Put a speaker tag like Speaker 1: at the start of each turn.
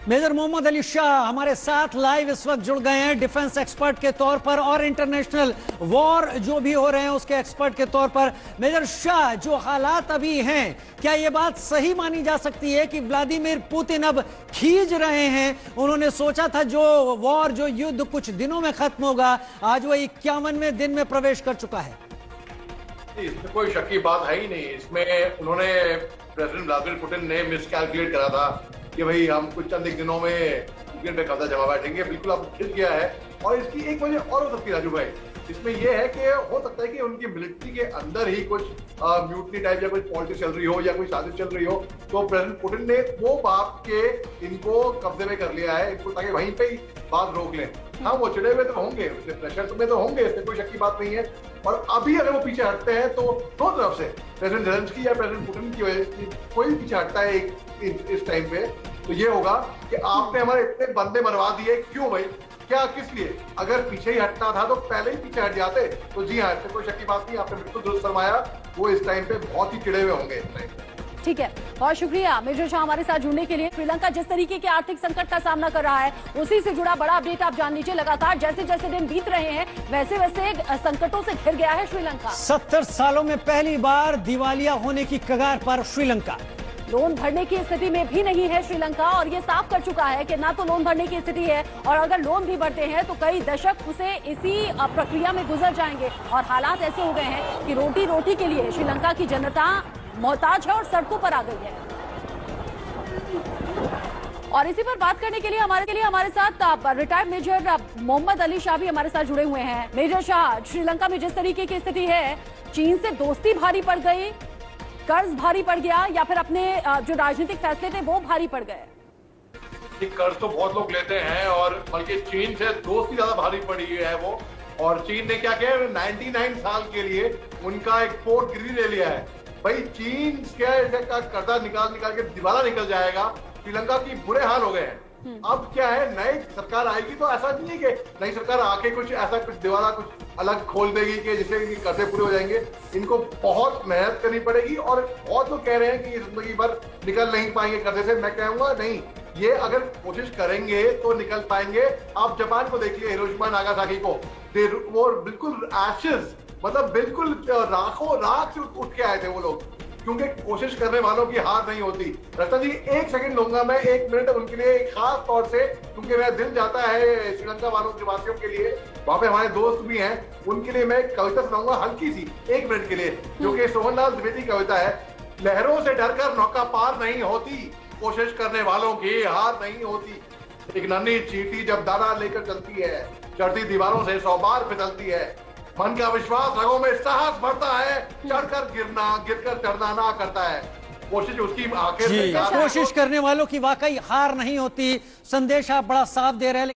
Speaker 1: Major Mohammad Ali Shah हमारे साथ live इस वक्त जुड़ गए हैं डिफेंस एक्सपर्ट के तौर पर और इंटरनेशनल वॉर जो भी हो रहे हैं उसके एक्सपर्ट के तौर पर। मेजर शाह, जो हालात अभी हैं, क्या यह बात सही मानी जा सकती है कि व्लादिमीर पुतिन अब खींच रहे हैं? उन्होंने सोचा था जो वॉर, जो युद्ध कुछ दिनों में खत्म होगा, आज वो 51वें दिन में प्रवेश कर चुका है।
Speaker 2: इसमें कोई शक की बात है ही नहीं। इसमें उन्होंने, प्रेसिडेंट व्लादिमीर पुतिन ने मिसकैलकुलेट करा था कि भाई हम कुछ चंद एक दिनों में यूक्रेन पे कब्जा जमा बैठेंगे। बिल्कुल अब खिंच गया है। और इसकी एक वजह और हो सकती है राजू भाई, इसमें यह है कि हो सकता है कि उनकी मिलिट्री के अंदर ही कुछ म्यूटनी टाइप या कुछ पॉलिटिक्स चल रही हो या कोई साजिश चल रही हो, तो प्रेसिडेंट पुतिन ने वो बात के इनको कब्जे में कर लिया है, इनको, ताकि वहीं पे ही बात रोक लें। हाँ, वो चिड़े हुए तो होंगे, उससे प्रेशर में तो होंगे, इसमें कोई शक की बात नहीं है। और अभी अगर वो पीछे हटते हैं तो दोनों तरफ से, प्रेसिडेंट ज़ेलेंस्की या प्रेसिडेंट पुतिन की वजह से कोई पीछे हटता है इस टाइम पे, तो ये होगा कि आपने हमारे इतने बंदे मरवा दिए, क्यों भाई, क्या, किस लिए? अगर पीछे ही हटना था तो पहले ही पीछे हट जाते। तो जी हाँ, इससे कोई शक की बात नहीं, आपने बिल्कुल दुरुस्त फरमाया, वो इस टाइम पे बहुत ही चिड़े हुए होंगे इस टाइम पे।
Speaker 3: ठीक है, बहुत शुक्रिया मेजर शाह हमारे साथ जुड़ने के लिए। श्रीलंका जिस तरीके के आर्थिक संकट का सामना कर रहा है, उसी से जुड़ा बड़ा अपडेट आप जान लीजिए। लगातार जैसे जैसे दिन बीत रहे हैं, वैसे वैसे संकटों से घिर गया है श्रीलंका।
Speaker 1: 70 सालों में पहली बार दिवालिया होने की कगार पर श्रीलंका।
Speaker 3: लोन भरने की स्थिति में भी नहीं है श्रीलंका, और ये साफ कर चुका है कि ना तो लोन भरने की स्थिति है, और अगर लोन भी भरते हैं तो कई दशक उसे इसी प्रक्रिया में गुजर जाएंगे। और हालात ऐसे हो गए हैं कि रोटी रोटी के लिए श्रीलंका की जनता मोहताज है और सड़कों पर आ गई है। और इसी पर बात करने के लिए हमारे साथ रिटायर्ड मेजर मोहम्मद अली शाह भी हमारे साथ जुड़े हुए हैं। मेजर शाह, श्रीलंका में जिस तरीके की स्थिति है, चीन से दोस्ती भारी पड़ गई, कर्ज भारी पड़ गया, या फिर अपने जो राजनीतिक फैसले थे वो भारी पड़ गए?
Speaker 2: कर्ज तो बहुत लोग लेते हैं, और बल्कि चीन से दोस्ती ज्यादा भारी पड़ी है वो। और चीन ने क्या किया, 99 साल के लिए उनका एक पोर्ट गिरवी ले लिया है। भाई, चीन का कर्जा निकाल के दिवाला निकल जाएगा। श्रीलंका की बुरे हाल हो गए हैं। अब क्या है, नई सरकार आएगी तो ऐसा नहीं है कि नई सरकार आके कुछ ऐसा कुछ दिवाला कुछ अलग खोल देगी कि जिससे इनके कर्जे पूरे हो जाएंगे। इनको बहुत मेहनत करनी पड़ेगी, और बहुत लोग कह रहे हैं कि ये जिंदगी भर निकल नहीं पाएंगे कर्जे से। मैं कहूंगा नहीं, ये अगर कोशिश करेंगे तो निकल पाएंगे। आप जापान को देखिए, हिरोशिमा नागासाकी को, वो बिल्कुल एशेज, मतलब बिल्कुल राखों राख से उठ के आए थे वो लोग, क्योंकि कोशिश करने वालों की हार नहीं होती। रत्ना जी, एक सेकंड लूंगा मैं, 1 मिनट उनके लिए, खास तौर से, क्योंकि मेरा दिल जाता है श्रीलंका वालों के वासियों के लिए, वहां पे हमारे दोस्त भी हैं, उनके लिए मैं कविता सुनाऊंगा हल्की सी 1 मिनट के लिए, जो कि सोहनलाल द्विवेदी कविता है। लहरों से डरकर नौका पार नहीं होती, कोशिश करने वालों की हार नहीं होती। एक नन्ही चींटी जब दाना लेकर चलती है, चढ़ती दीवारों से 100 बार फिसलती है। मन का विश्वास, रगों में साहस बढ़ता है, चढ़कर गिरकर चढ़ना ना करता है। कोशिश उसकी आखिर में,
Speaker 1: कोशिश करने वालों की वाकई हार नहीं होती। संदेश आप बड़ा साफ दे रहे हैं।